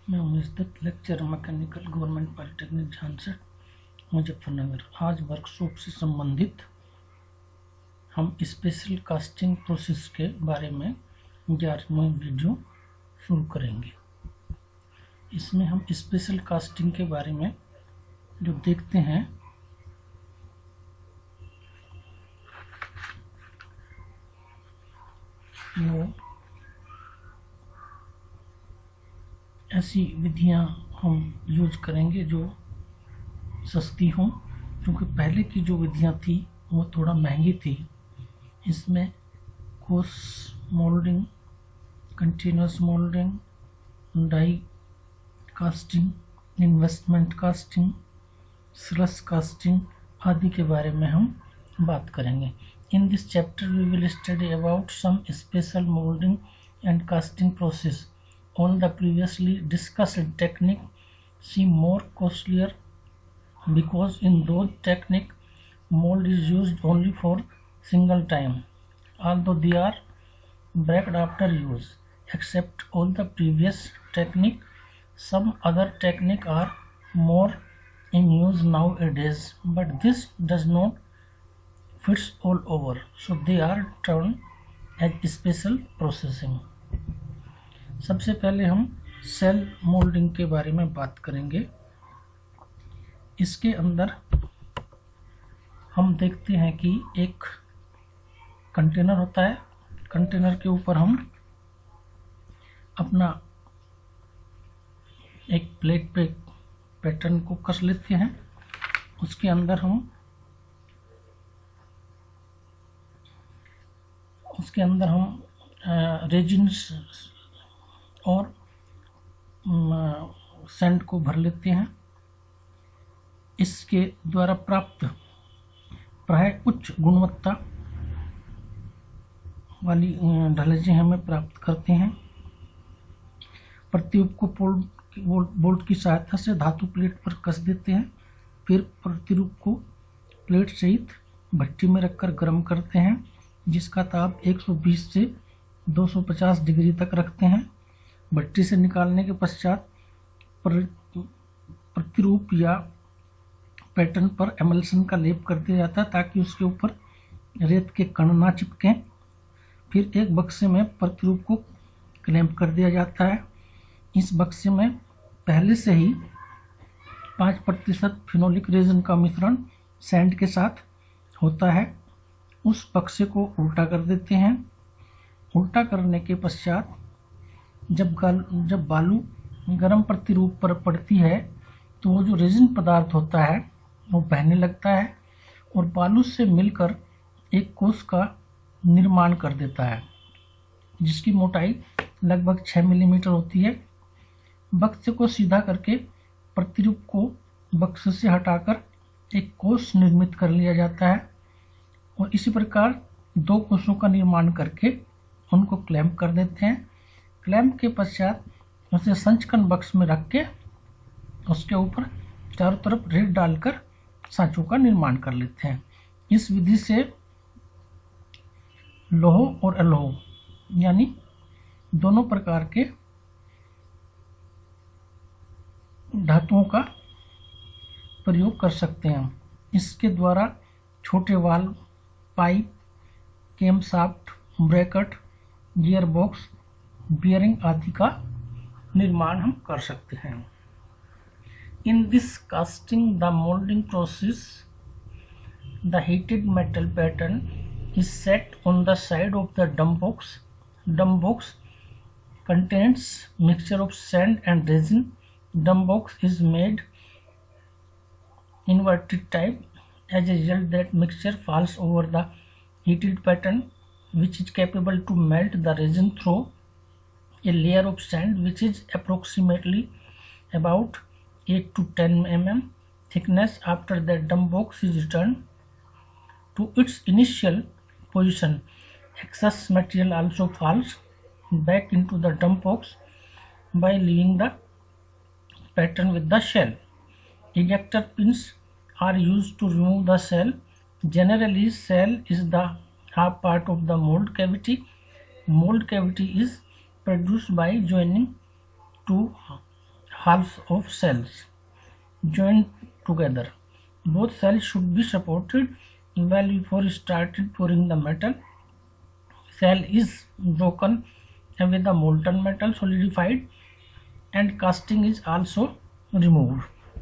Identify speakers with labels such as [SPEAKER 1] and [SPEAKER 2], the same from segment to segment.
[SPEAKER 1] मैं Umesh Dutt, lecture mechanical, government polytechnic Jhanjhat Muzaffarnagar. आज workshop से संबंधित हम स्पेशल कास्टिंग प्रोसेस के बारे में 11वां वीडियो शुरू करेंगे। इसमें हम स्पेशल कास्टिंग के बारे में जो देखते हैं वो ऐसी विधियां हम यूज करेंगे जो सस्ती हों, क्योंकि पहले की जो विधियां थी वो थोड़ा महंगी थी। इसमें course moulding, continuous moulding, die casting, investment casting, slush casting आदि के बारे में हम बात करेंगे। In this chapter we will study about some special moulding and casting process on the previously discussed technique seem more costlier because in those technique mold is used only for single time, although they are breaked after use. Except all the previous technique, some other technique are more in use nowadays, but this does not fits all over, so they are termed as special processing. सबसे पहले हम cell moulding के बारे में बात करेंगे। इसके अंदर हम देखते हैं कि एक कंटेनर होता है। कंटेनर के ऊपर हम अपना एक प्लेट पे पैटर्न को कस लेते हैं। उसके अंदर हम रेजिन्स और सैंड को भर लेते हैं। इसके द्वारा प्राप्त प्राय उच्च गुणवत्ता वाली ढलजें हमें प्राप्त करते हैं। प्रतिरूप को बोल्ट की सहायता से धातु प्लेट पर कस देते हैं। फिर प्रतिरूप को प्लेट सहित भट्टी में रखकर गर्म करते हैं, जिसका ताप 120 से 250 डिग्री तक रखते हैं। भट्टी से निकालने के पश्चात प्रतिरूप या पैटर्न पर एमल्सन का लेप कर दिया जाता है, ताकि उसके ऊपर रेत के कण ना चिपकें। फिर एक बक्से में प्रतिरूप को क्लैंप कर दिया जाता है। इस बक्से में पहले से ही 5% फिनोलिक रेजिन का मिश्रण सैंड के साथ होता है। उस बक्से को उल्टा कर देते हैं। उल्टा करने के पश्चात जब बालू गर्म प्रतिरूप पर पड़ती है तो वो जो रेजिन पदार्थ होता है वो बहने लगता है और बालू से मिलकर एक कोश का निर्माण कर देता है, जिसकी मोटाई लगभग 6 मिलीमीटर होती है। बक्से को सीधा करके प्रतिरूप को बक्से से हटाकर एक कोश निर्मित कर लिया जाता है और इसी प्रकार 2 कोशों का निर्माण करके उनको क्लैंप कर देते हैं। क्लैंप के पश्चात उसे संचकन बक्स में रख के उसके ऊपर चारों तरफ रेत डालकर सांचों का निर्माण कर लेते हैं। इस विधि से लोह और अलोह यानी दोनों प्रकार के धातुओं का प्रयोग कर सकते हैं। इसके द्वारा छोटे valve, pipe, cam shaft, bracket, gear box, bearing आदि का निर्माण हम कर सकते हैं। In this casting the moulding process, the heated metal pattern is set on the side of the dump box. Dump box contains mixture of sand and resin. Dump box is made inverted type. As a result, that mixture falls over the heated pattern, which is capable to melt the resin through a layer of sand, which is approximately about 8 to 10 mm thickness. After the dump box is returned to its initial position, excess material also falls back into the dump box by leaving the pattern with the shell. Ejector pins are used to remove the shell. Generally, shell is the half part of the mold cavity. Mold cavity is produced by joining two halves of cells joined together. Both cells should be supported well before started pouring the metal. Cell is broken with the molten metal solidified, and casting is also removed.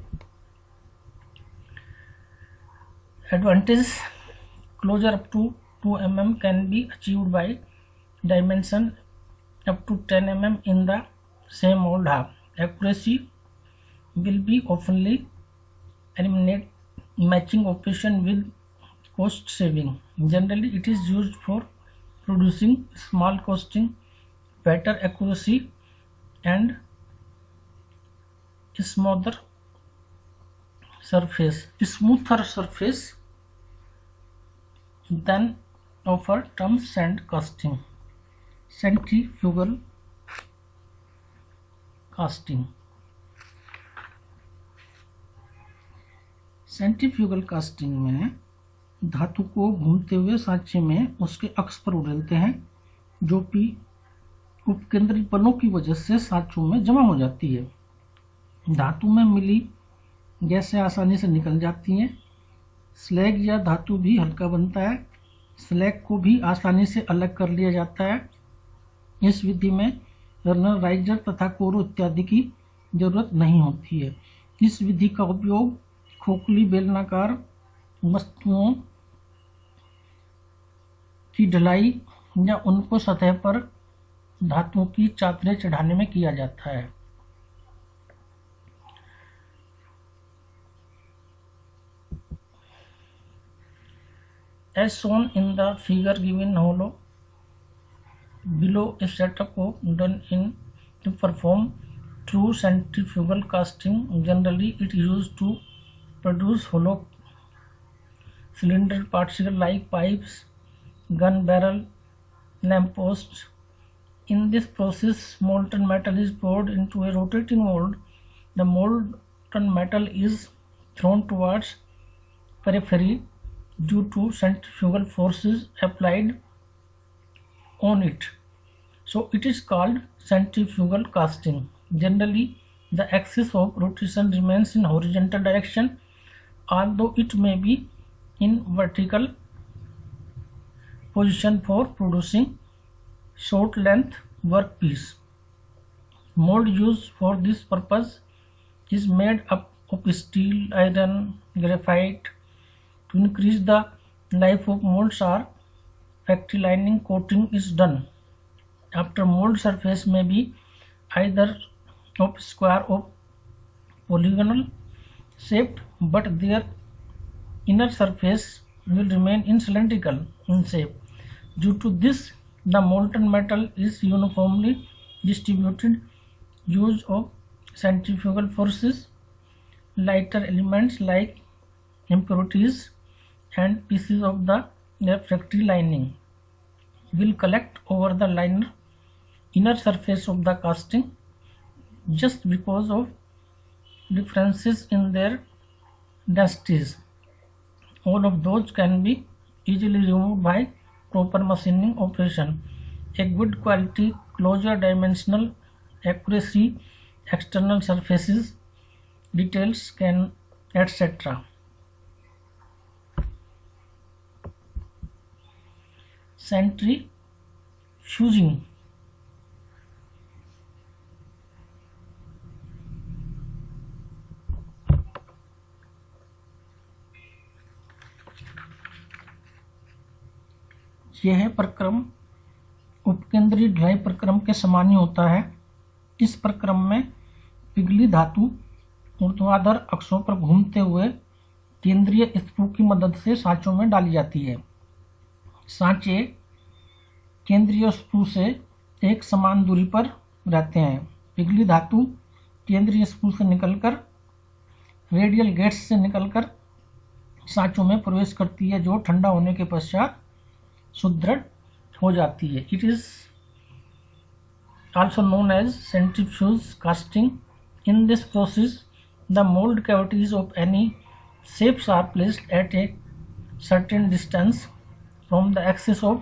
[SPEAKER 1] Advantage: closure up to 2 mm can be achieved by dimension up to 10 mm in the same mold half. Accuracy will be oftenly eliminate matching operation with cost saving. Generally, it is used for producing small casting, better accuracy, and smoother surface than offer term sand casting. Centrifugal casting. Centrifugal casting में धातु को घूमते हुए सांचे में उसके अक्ष पर उड़ेलते हैं, जो कि उपकेंद्रित बलों की वजह से सांचों में जमा हो जाती है। धातु में मिली गैसें आसानी से निकल जाती हैं। स्लैग या धातु भी हल्का बनता है। स्लैग को भी आसानी से अलग कर लिया जाता है। इस विधि में रनराइजर तथा कोरो इत्यादि की जरूरत नहीं होती है। इस विधि का उपयोग खोखली बेलनाकार वस्तुओं की ढलाई या उनको सतह पर धातुओं की चादरें चढ़ाने में किया जाता है। As shown in the figure given below, a setup done to perform true centrifugal casting. Generally, it is used to produce hollow cylinder particles like pipes, gun barrel, lampposts. In this process, molten metal is poured into a rotating mold. The molten metal is thrown towards periphery due to centrifugal forces applied on it. So it is called centrifugal casting. Generally, the axis of rotation remains in horizontal direction, although it may be in vertical position for producing short length workpiece. Mold used for this purpose is made up of steel, iron, graphite. To increase the life of molds, or factory lining coating is done. After mold surface may be either of square or polygonal shaped, but their inner surface will remain in cylindrical in shape. Due to this, the molten metal is uniformly distributed. Use of centrifugal forces, lighter elements like impurities and pieces of the refractory lining will collect over the liner inner surface of the casting just because of differences in their densities. All of those can be easily removed by proper machining operation. A good quality closure, dimensional accuracy, external surfaces, details can etc. Centrifuging. यह प्रक्रम उपकेंद्रीय ढलाई प्रक्रम के समान ही होता है। इस प्रक्रम में पिघली धातु ऊर्ध्वाधर अक्षों पर घूमते हुए केंद्रीय स्क्रू की मदद से सांचों में डाली जाती है। सांचे केंद्रीय स्क्रू से एक समान दूरी पर रहते हैं। पिघली धातु केंद्रीय स्क्रू से निकलकर रेडियल गेट्स से निकलकर सांचों में प्रवेश करती है, जो ठंडा होने के पश्चात सुदृढ़ हो जाती है। It is also known as centrifuge casting. In this process, the mold cavities of any shapes are placed at a certain distance from the axis of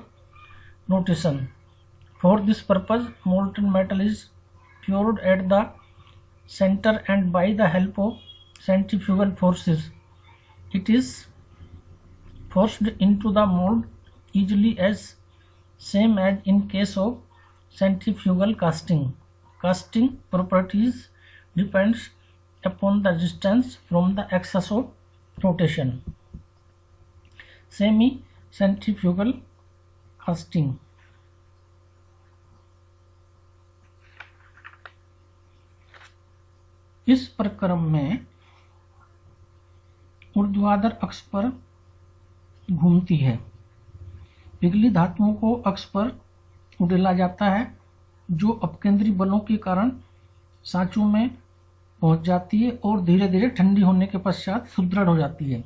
[SPEAKER 1] rotation. For this purpose, molten metal is poured at the center and by the help of centrifugal forces it is forced into the mold easily, as same as in case of centrifugal casting. Casting properties depends upon the distance from the axis of rotation. Semi centrifugal casting. इस प्रक्रम में ऊर्ध्वाधर अक्ष पर घूमती है। पिघली धातुओं को अक्ष पर उड़ेला जाता है, जो अपकेंद्री बलों के कारण सांचों में पहुंच जाती है और धीरे धीरे ठंडी होने के पश्चात सुदृढ़ हो जाती है।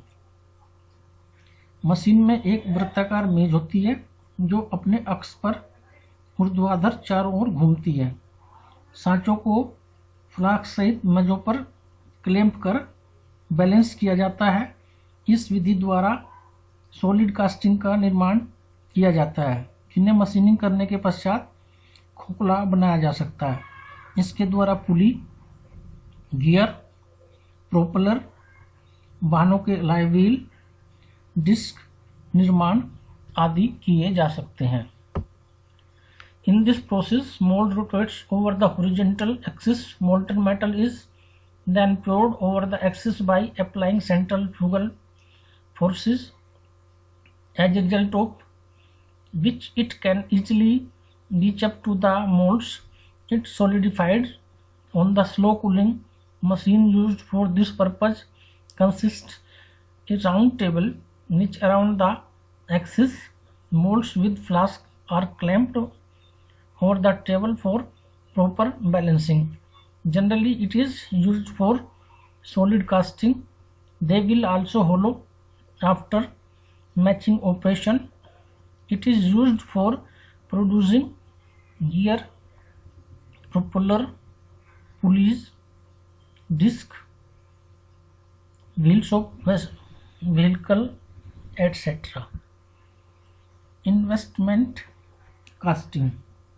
[SPEAKER 1] मशीन में एक वृत्ताकार मेज होती है जो अपने अक्ष पर ऊर्ध्वाधर चारों ओर घूमती है। सांचों को फ्लास्क सहित मेजों पर क्लैंप कर बैलेंस किया जाता है। इस विधि द्वारा सॉलिड कास्टिंग का निर्माण किया जाता है, जिन्हें मशीनिंग करने के पश्चात खोखला बनाया जा सकता है। इसके द्वारा पुली, गियर, प्रोपेलर, वाहनों के अलॉय व्हील, डिस्क निर्माण आदि किए जा सकते हैं। In this process, mold rotates over the horizontal axis. Molten metal is then poured over the axis by applying centrifugal forces, as a result of which it can easily reach up to the molds. It solidified on the slow cooling machine used for this purpose consists a round table which around the axis. Molds with flask are clamped over the table for proper balancing. Generally it is used for solid casting. They will also hollow after matching operation. It is used for producing gear, propeller, pulleys, disc, wheels of vehicle, etc. Investment casting.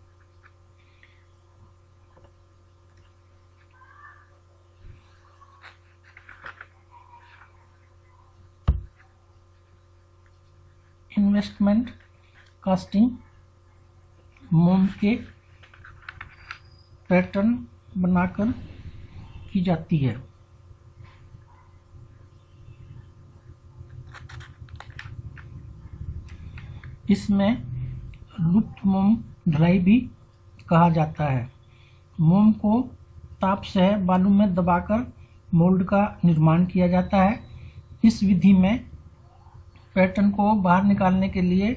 [SPEAKER 1] Investment casting मोम के pattern बनाकर की जाती है। इसमें लुप्त मोम ढलाई भी कहा जाता है। मोम को ताप सह बालू में दबाकर मोल्ड का निर्माण किया जाता है। इस विधि में पैटर्न को बाहर निकालने के लिए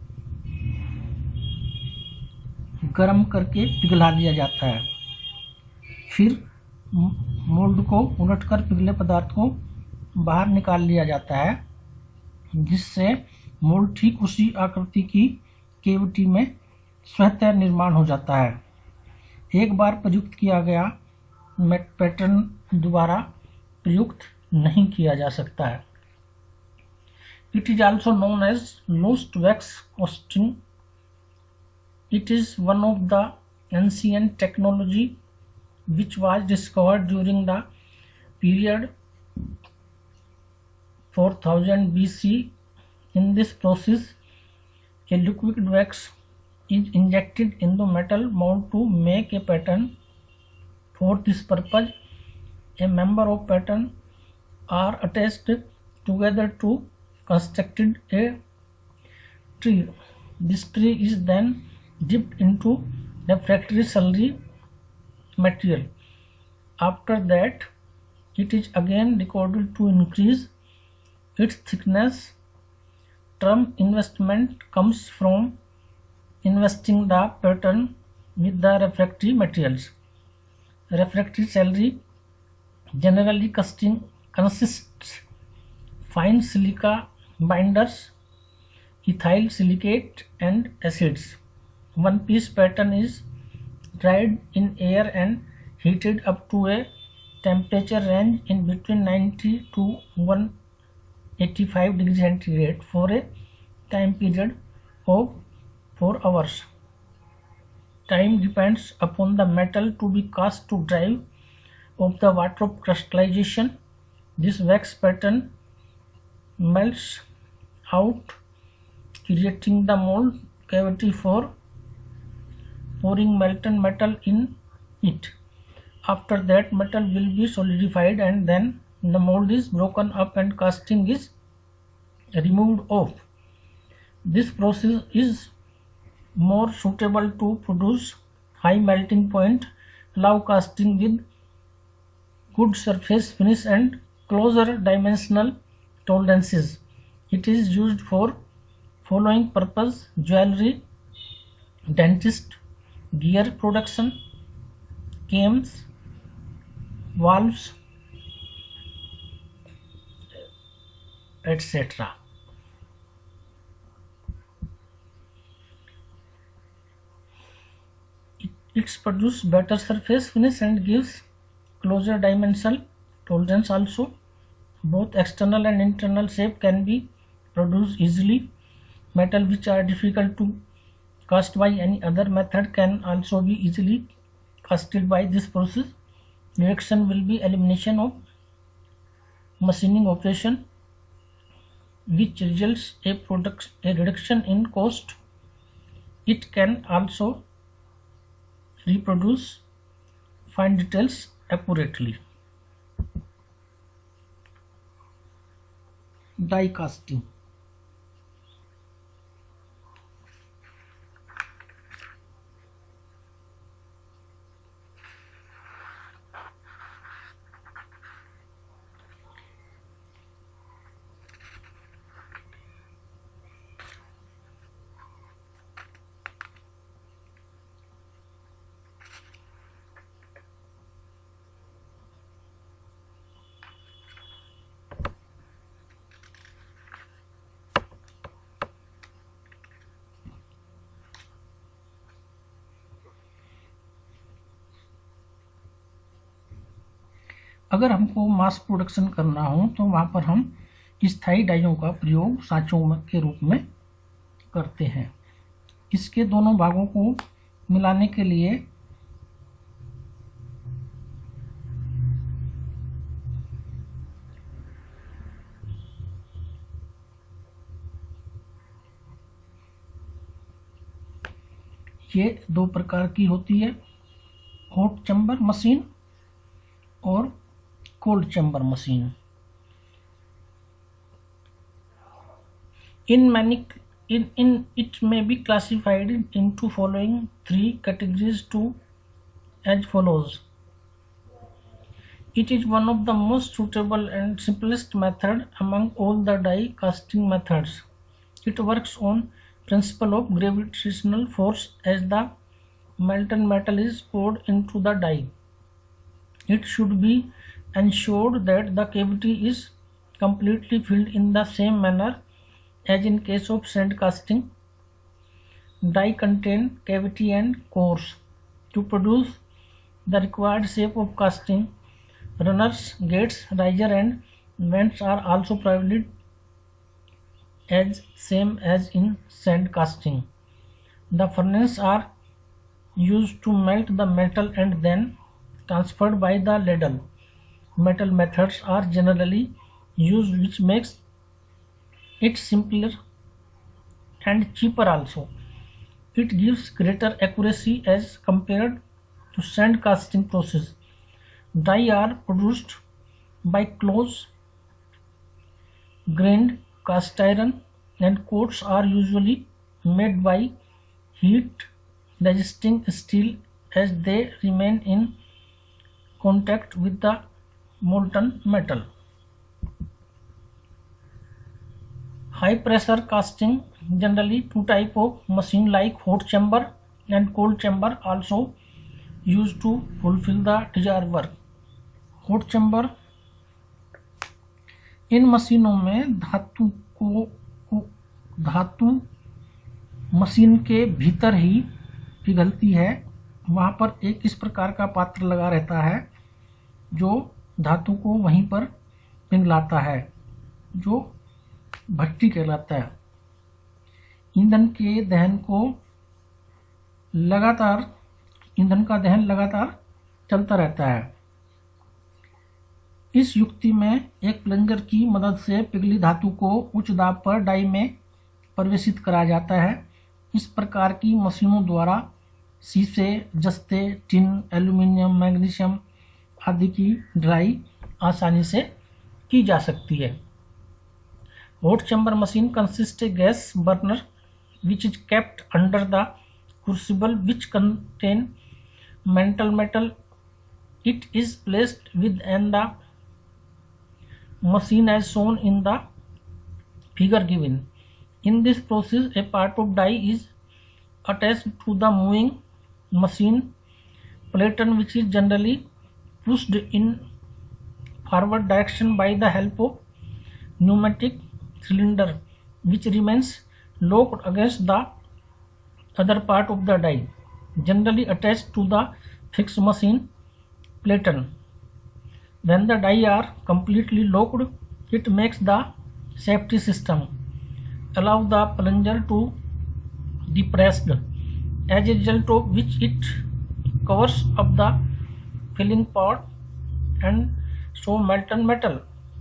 [SPEAKER 1] गर्म करके पिघला दिया जाता है। फिर मोल्ड को उलटकर पिघले पदार्थ को बाहर निकाल लिया जाता है, जिससे मोल्ड ठीक उसी आकृति की केविटी में स्वतः निर्माण हो जाता है। एक बार प्रयुक्त किया गया पैटर्न दोबारा प्रयुक्त नहीं किया जा सकता है। It is also known as lost wax casting. It is one of the ancient technology which was discovered during the period 4000 BC. In this process, a liquid wax is injected in the metal mold to make a pattern. For this purpose, a member of pattern are attached together to constructed a tree. This tree is then dipped into refractory slurry material. After that, it is again recorded to increase its thickness. Term investment comes from investing the pattern with the refractory materials. Refractory slurry generally consists fine silica binders, ethyl silicate and acids. One piece pattern is dried in air and heated up to a temperature range in between 90 to 185 degrees centigrade for a time period of 4 hours. Time depends upon the metal to be cast to drive of the water of crystallization. This wax pattern melts out, creating the mold cavity for pouring molten metal in it. After that, metal will be solidified and then the mold is broken up and casting is removed off. This process is more suitable to produce high melting point, allow casting with good surface finish and closer dimensional tolerances. It is used for following purpose: jewelry, dentist, gear production, games, valves, etc. It produces better surface finish and gives closer dimensional tolerance also. Both external and internal shape can be produced easily. Metal which are difficult to cast by any other method can also be easily casted by this process. Reduction will be elimination of machining operation, which results a reduction in cost. It can also reproduce fine details accurately. Die casting. अगर हमको mass production करना हो तो वहाँ पर हम स्थायी डाइयों का प्रयोग सांचों के रूप में करते हैं। इसके दोनों भागों को मिलाने के लिए ये दो प्रकार की होती है, हॉट चैम्बर मशीन और cold chamber machine. It may be classified into following three categories to as follows. It is one of the most suitable and simplest method among all the die casting methods. It works on principle of gravitational force as the molten metal is poured into the die. It should be ensured that the cavity is completely filled in the same manner as in case of sand casting. Die contain cavity and cores. To produce the required shape of casting, runners, gates, riser and vents are also provided as same as in sand casting. The furnaces are used to melt the metal and then transferred by the ladle. Metal methods are generally used, which makes it simpler and cheaper also. It gives greater accuracy as compared to sand casting process. Die are produced by close grained cast iron and coats are usually made by heat resisting steel as they remain in contact with the molten metal. High pressure casting, generally two type of machine like hot chamber and cold chamber also used to fulfill the desired work. Hot chamber, इन मशीनों में धातु machine के भीतर ही पिघलती है। वहाँ पर एक इस प्रकार का पात्र लगा रहता है जो धातु को वहीं पर पिघलाता है, जो भट्टी कहलाता है। ईंधन का दहन लगातार चलता रहता है। इस युक्ति में एक प्लंजर की मदद से पिघली धातु को उच्च दाब पर डाई में प्रवेशित करा जाता है। इस प्रकार की मशीनों द्वारा शीशे, जस्ते, टिन, एल्यूमीनियम, मैग्नीशियम आदि की ढलाई आसानी से की जा सकती है। Hot chamber machine consist a gas burner which is kept under the crucible which contain metal. It is placed within the machine as shown in the figure given. In this process, a part of die is attached to the moving machine platen, which is generally pushed in forward direction by the help of pneumatic cylinder, which remains locked against the other part of the die, generally attached to the fixed machine platen. When the die are completely locked, it makes the safety system allow the plunger to depressed, as a result of which it covers up the filling part and so molten metal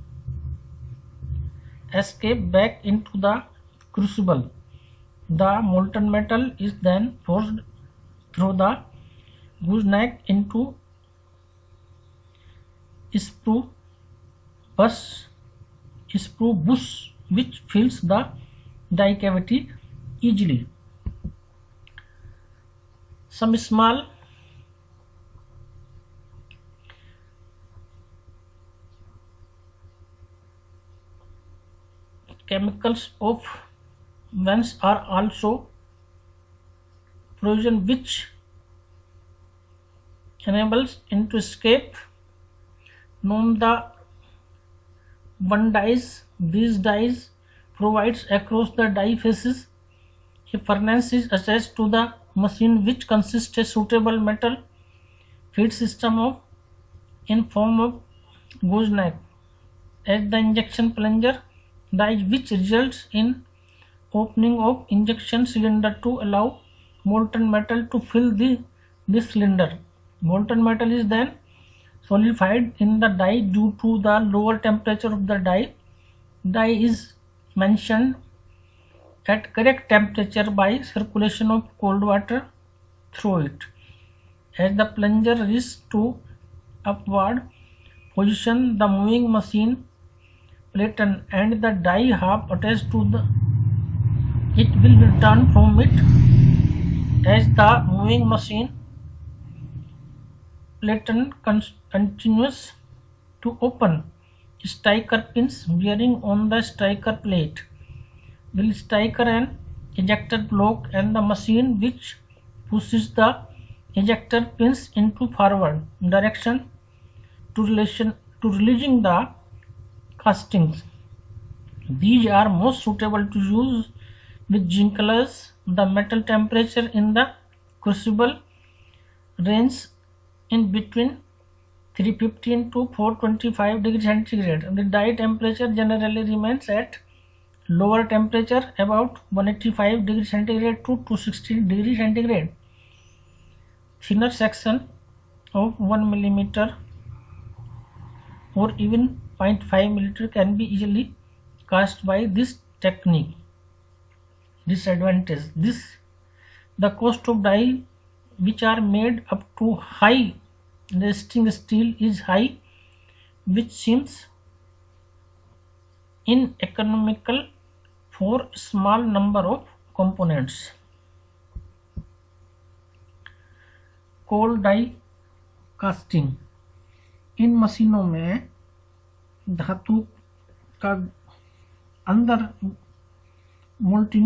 [SPEAKER 1] escape back into the crucible. The molten metal is then forced through the gooseneck into sprue bush, which fills the die cavity easily. Some small chemicals of vents are also present, which enables into escape known the one dies. These dies provides across the die faces a furnace is attached to the machine, which consists a suitable metal feed system of in form of gooseneck as the injection plunger die, which results in opening of injection cylinder to allow molten metal to fill this cylinder. Molten metal is then solidified in the die due to the lower temperature of the die. Die is maintained at correct temperature by circulation of cold water through it. As the plunger is to upward position, the moving machine platen and the die half attached to it will return from it. As the moving machine platen continues to open, striker pins bearing on the striker plate will striker an ejector block and the machine, which pushes the ejector pins into forward direction to releasing the castings. These are most suitable to use with zinklers. The metal temperature in the crucible range in between 315 to 425 degrees centigrade. The die temperature generally remains at lower temperature about 185 degrees centigrade to 260 degrees centigrade. Thinner section of 1 millimeter or even 0.5 millimeter can be easily cast by this technique. Disadvantage: the cost of die which are made up to high resisting steel is high, which seems uneconomical for small number of components. Cold die casting: इन मशीनों में धातु का अंदर moulting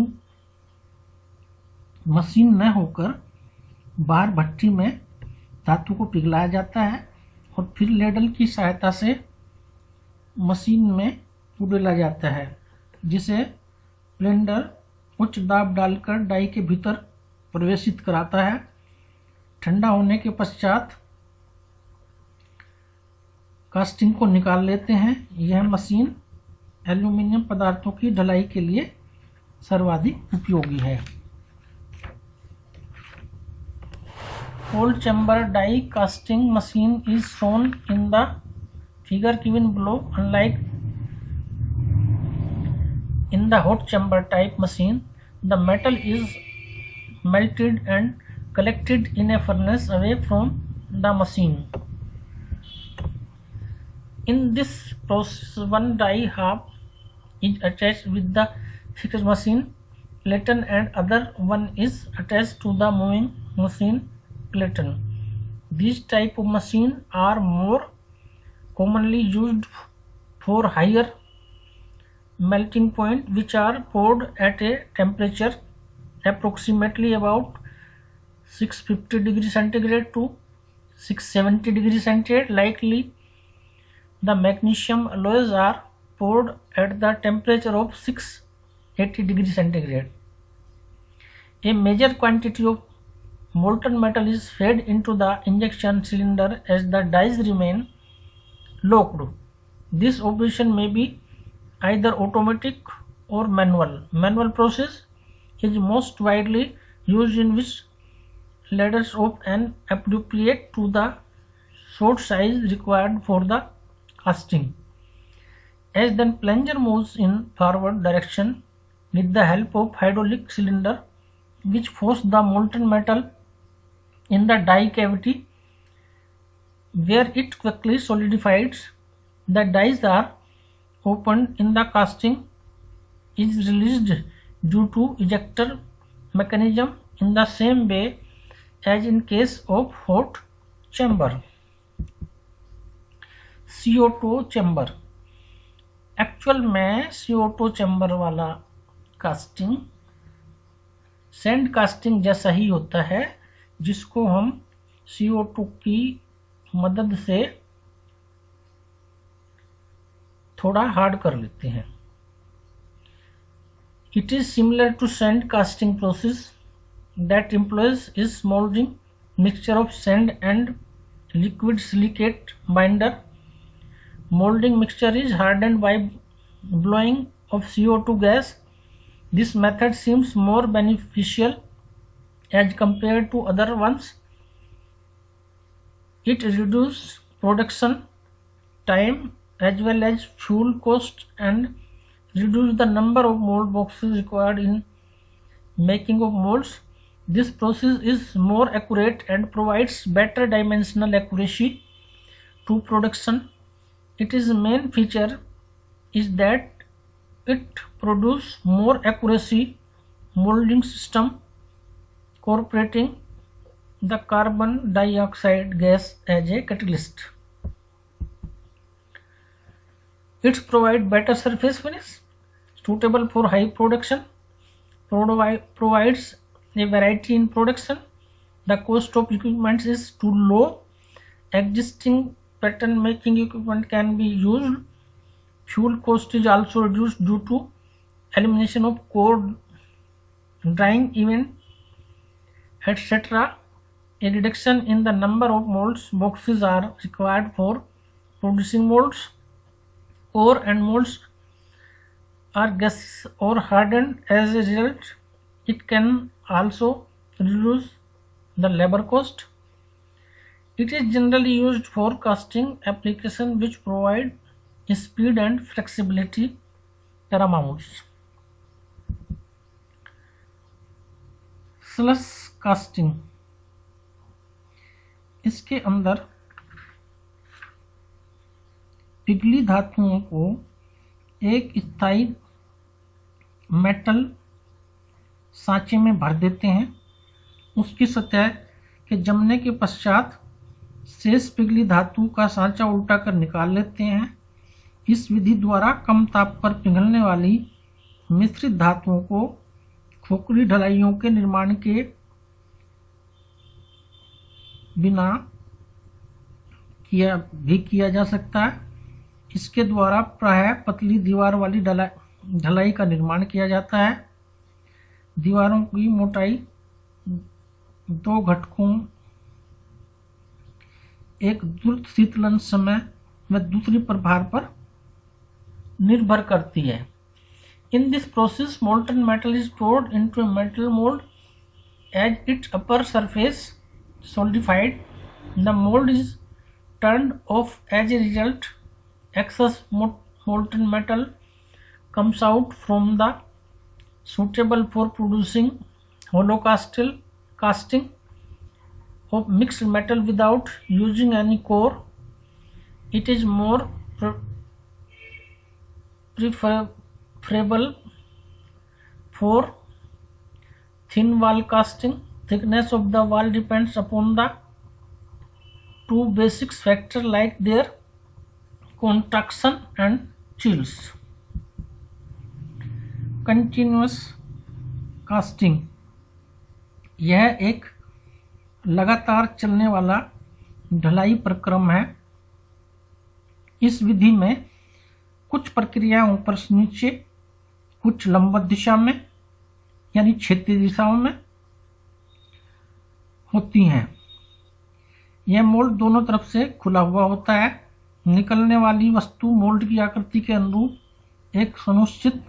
[SPEAKER 1] machine न होकर बाहर भट्टी में धातु को पिघलाया जाता है और फिर लेडल की सहायता से मशीन में उड़ेला जाता है, जिसे ब्लेंडर उच्च दाब डालकर डाई के भीतर प्रवेशित कराता है। ठंडा होने के पश्चात कास्टिंग को निकाल लेते हैं। यह मशीन एल्यूमीनियम पदार्थों की ढलाई के लिए सर्वाधिक उपयोगी है। Cold chamber die casting machine is shown in the figure given below, unlike in the hot chamber type machine, the metal is melted and collected in a furnace away from the machine. In this process, one die half is attached with the fixed machine platen and other one is attached to the moving machine platen. These type of machine are more commonly used for higher melting point, which are poured at a temperature approximately about 650 degrees centigrade to 670 degrees centigrade. Likely the magnesium alloys are poured at the temperature of 680 degrees centigrade. A major quantity of molten metal is fed into the injection cylinder as the dies remain locked. This operation may be either automatic or manual. Manual process is most widely used, in which ladders of an appropriate to the short size required for the casting. As the plunger moves in forward direction with the help of hydraulic cylinder, which force the molten metal in the die cavity, where it quickly solidifies. The dies are opened in the casting is released due to ejector mechanism in the same way as in case of hot chamber. CO2 chamber, actual में CO2 chamber वाला casting sand casting जैसा ही होता है, जिसको हम CO2 की मदद से थोड़ा हार्ड कर लेते हैं. It is similar to sand casting process that employs is molding mixture of sand and liquid silicate binder. Molding mixture is hardened by blowing of CO2 gas. This method seems more beneficial as compared to other ones. It reduces production time as well as fuel cost and reduce the number of mold boxes required in making of molds. This process is more accurate and provides better dimensional accuracy to production. Its main feature is that it produces more accuracy molding system incorporating the carbon dioxide gas as a catalyst. It provides better surface finish suitable for high production, provides a variety in production. The cost of equipment is too low. Existing pattern making equipment can be used. Fuel cost is also reduced due to elimination of core drying event, etc. A reduction in the number of molds boxes are required for producing molds. Core and molds are gaseous or hardened. As a result, it can also reduce the labor cost. It is generally used for casting application which provide speed and flexibility paramount. Slush casting, इसके अंदर पिघली धातुओं को एक स्थायी metal सांचे में भर देते हैं. उसकी सतह के जमने के पश्चात शेष पिघली धातु का सांचा उल्टा कर निकाल लेते हैं. इस विधि द्वारा कम ताप पर पिघलने वाली मिश्रित धातुओं को खोखली ढलाइयों के निर्माण के बिना किया जा सकता है. इसके द्वारा प्रायः पतली दीवार वाली ढलाई का निर्माण किया जाता है. दीवारों की मोटाई दो घटकों, एक द्रुत शीतलन समय व दूसरी प्रभार पर निर्भर करती है. In this process, molten metal is poured into a metal mold. As its upper surface solidified, the mold is turned off. As a result, excess molten metal comes out from the suitable for producing hollow casting of mixed metal without using any core. It is more preferable for thin wall casting. Thickness of the wall depends upon the two basic factors like their contraction and chills. Continuous casting यह एक लगातार चलने वाला ढलाई प्रक्रम है। इस विधि में कुछ प्रक्रियाएं ऊपर से नीचे, कुछ लंबवत दिशा में यानी क्षैतिज दिशाओं में होती हैं। यह मोल्ड दोनों तरफ से खुला हुआ होता है। निकलने वाली वस्तु मोल्ड की आकृति के अनुरूप एक सुनिश्चित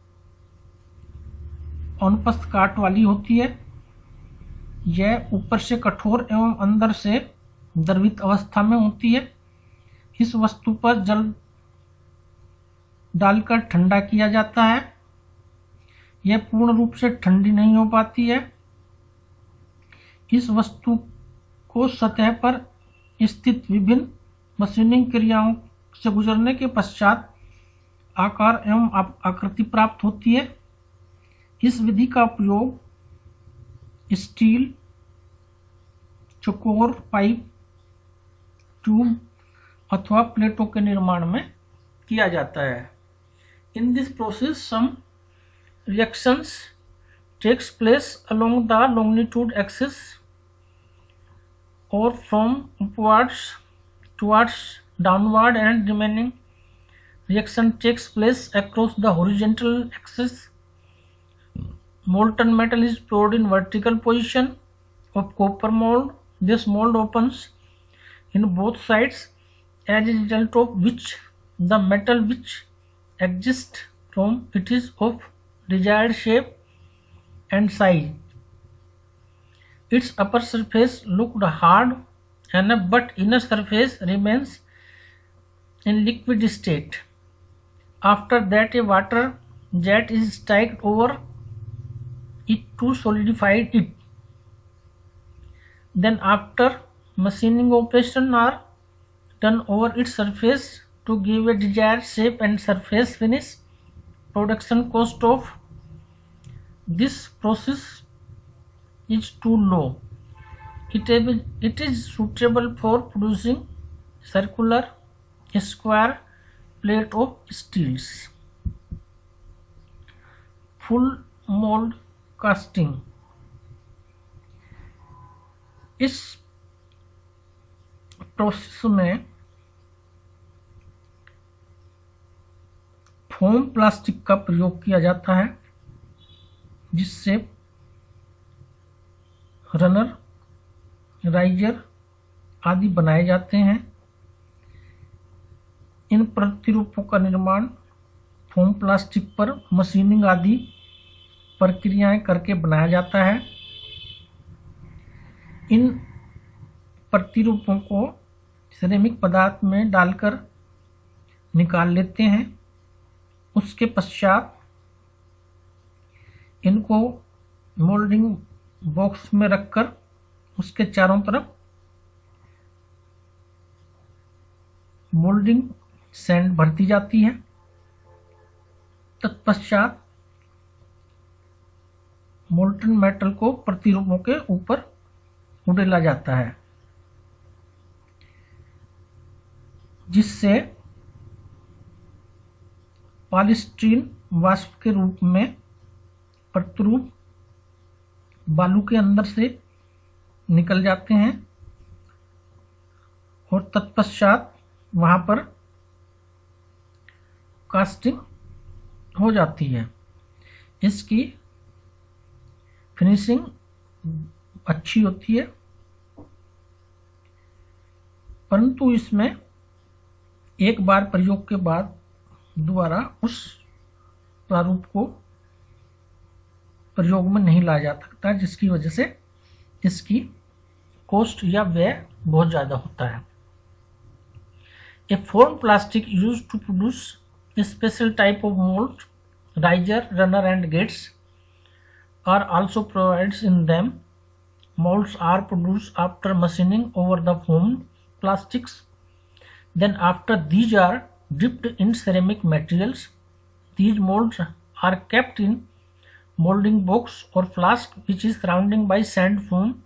[SPEAKER 1] अनुप्रस्थ काट वाली होती है। यह ऊपर से कठोर एवं अंदर से द्रवित अवस्था में होती है। इस वस्तु पर जल डालकर ठंडा किया जाता है। यह पूर्ण रूप से ठंडी नहीं हो पाती है। इस वस्तु को सतह पर स्थित विभिन्न मशीनिंग क्रियाओं से गुजरने के पश्चात आकार एवं आकृति प्राप्त होती है। इस विधि का उपयोग स्टील, चौकोर पाइप, ट्यूब अथवा प्लेटों के निर्माण में किया जाता है। In this process some reactions takes place along the longitude axis or from upwards towards downward, and remaining reaction takes place across the horizontal axis. Molten metal is poured in vertical position of copper mold. This mold opens in both sides, as a result of which the metal which exists from it is of desired shape and size. Its upper surface looked hard enough, but inner surface remains in liquid state. After that, a water jet is staked over it to solidify it. Then, after machining operations are done over its surface to give a desired shape and surface finish. Production cost of this process is too low. It is suitable for producing circular square plate of steels. Full mold casting. इस process में foam plastic का प्रयोग किया जाता है, जिससे runner, riser आदि बनाए जाते हैं। इन प्रतिरूपों का निर्माण फोम प्लास्टिक पर मशीनिंग आदि प्रक्रियाएं करके बनाया जाता है। इन प्रतिरूपों को सिरेमिक पदार्थ में डालकर निकाल लेते हैं। उसके पश्चात इनको मोल्डिंग बॉक्स में रखकर उसके चारों तरफ मोल्डिंग सैंड भरती जाती है। तत्पश्चात मोल्टन मेटल को प्रतिरूपों के ऊपर उड़ेला जाता है, जिससे पॉलीस्टीरीन वाष्प के रूप में प्रतिरूप बालू के अंदर से निकल जाते हैं और तत्पश्चात वहां पर कास्टिंग हो जाती है। इसकी फिनिशिंग अच्छी होती है, परंतु इसमें एक बार प्रयोग के बाद दोबारा उस प्रारूप को प्रयोग में नहीं लाया जा सकता, जिसकी वजह से इसकी कॉस्ट या व्यय बहुत ज़्यादा होता है। A formed plastic used to produce a special type of mold, riser, runner and gates are also provided in them. Molds are produced after machining over the formed plastics. Then after these are dipped in ceramic materials. These molds are kept in molding box or flask which is surrounded by sand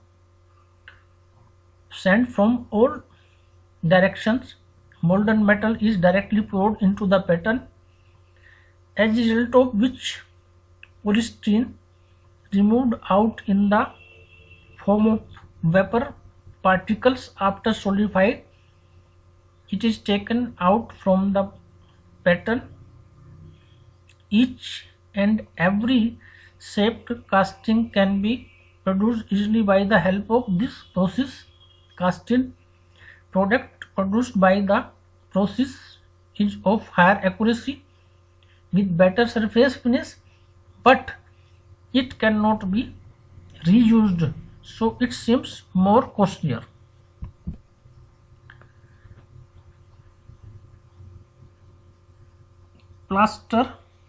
[SPEAKER 1] from all directions. Molten metal is directly poured into the pattern, as a result of which polystyrene removed out in the form of vapor particles. After solidified, it is taken out from the pattern. Each and every shaped casting can be produced easily by the help of this process. Casted product produced by the process is of higher accuracy with better surface finish, but it cannot be reused, so it seems more costlier. Plaster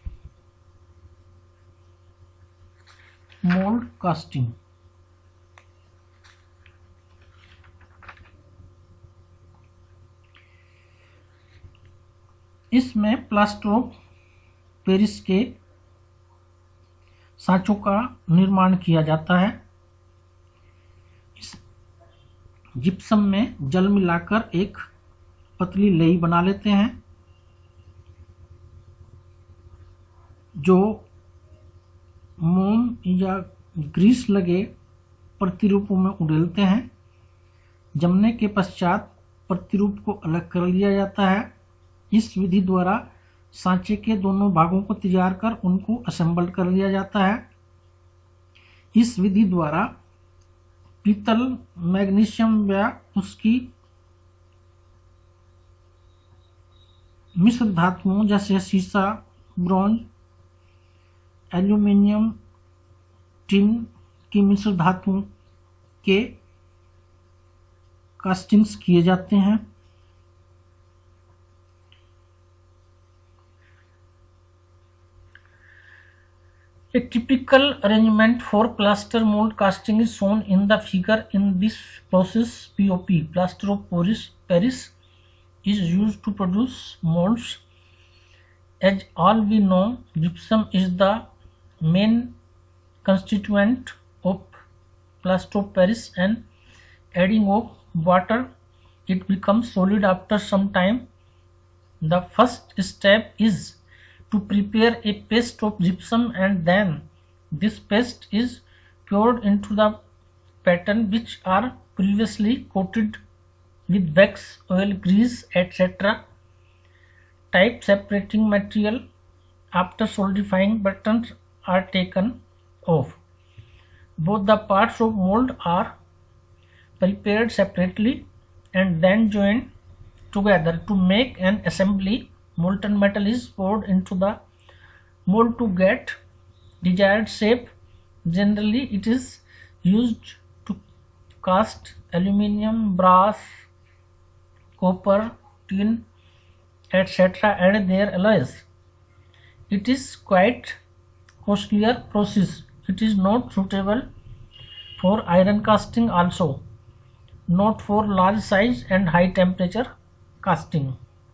[SPEAKER 1] mold casting. इसमें plaster of Paris के सांचों का निर्माण किया जाता है। इस gypsum में जल मिलाकर एक पतली लेई बना लेते हैं जो मोम या ग्रीस लगे प्रतिरूपों में उड़ेलते हैं। जमने के पश्चात प्रतिरूप को अलग कर लिया जाता है। इस विधि द्वारा सांचे के दोनों भागों को तैयार कर उनको असेंबल कर लिया जाता है। इस विधि द्वारा पीतल, मैग्नीशियम व उसकी मिश्र धातुओं जैसे सीसा, ब्रॉन्ज, एल्यूमिनियम, टिन की मिश्र धातुओं के कास्टिंग्स किए जाते हैं। A typical arrangement for plaster mold casting is shown in the figure. In this process, POP, plaster of Paris, is used to produce molds. As all we know, gypsum is the main constituent of plaster of Paris, and adding of water, it becomes solid after some time. The first step is to prepare a paste of gypsum, and then this paste is poured into the pattern which are previously coated with wax, oil, grease, etc. Type separating material. After solidifying, patterns are taken off. Both the parts of mold are prepared separately and then joined together to make an assembly. Molten metal is poured into the mold to get desired shape. Generally, it is used to cast aluminium, brass, copper, tin, etc. and their alloys. It is quite costlier process. It is not suitable for iron casting, also not for large size and high temperature casting.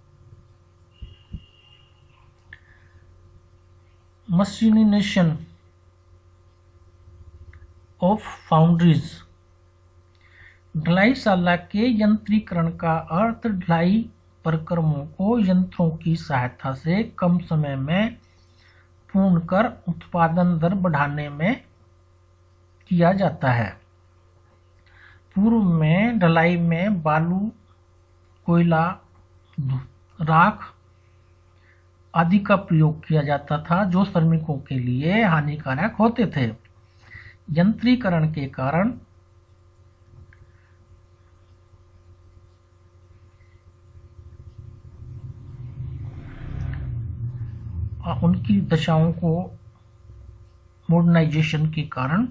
[SPEAKER 1] Machination of foundries. ढलाईशाला के यंत्रीकरण का अर्थ ढलाई प्रक्रमों को यंत्रों की सहायता से कम समय में पूर्ण कर उत्पादन दर बढ़ाने में किया जाता है। पूर्व में ढलाई में बालू, कोयला, राख आदि का प्रयोग किया जाता था जो श्रमिकों के लिए हानिकारक होते थे। यंत्रीकरण के कारण उनकी दशाओं को मॉडर्नाइजेशन के कारण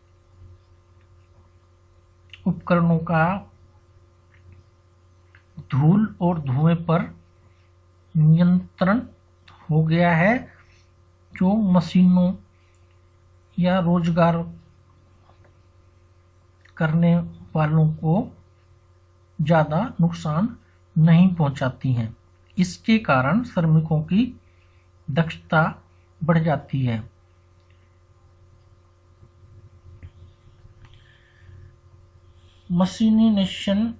[SPEAKER 1] उपकरणों का धूल और धुएं पर नियंत्रण हो गया है, जो मशीनों या रोजगार करने वालों को ज़्यादा नुकसान नहीं पहुंचाती हैं। इसके कारण श्रमिकों की दक्षता बढ़ जाती है। Machination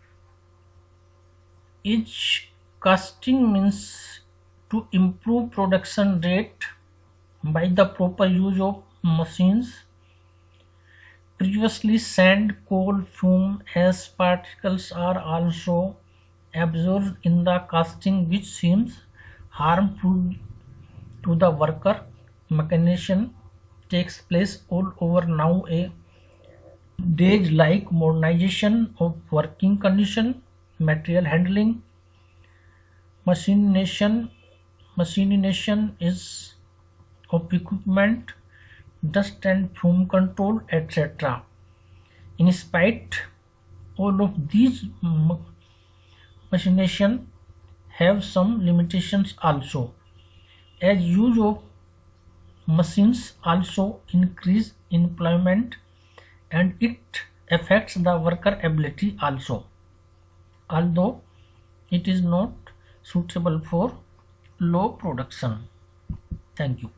[SPEAKER 1] is casting means to improve production rate by the proper use of machines. Previously, sand, coal, fume, ash particles are also absorbed in the casting, which seems harmful to the worker. Mechanization takes place all over now. Days like modernization of working condition, material handling, machination is of equipment, dust and fume control, etc. In spite all of these, machination have some limitations also, as use of machines also increase employment and it affects the worker ability also, although it is not suitable for low production. Thank you.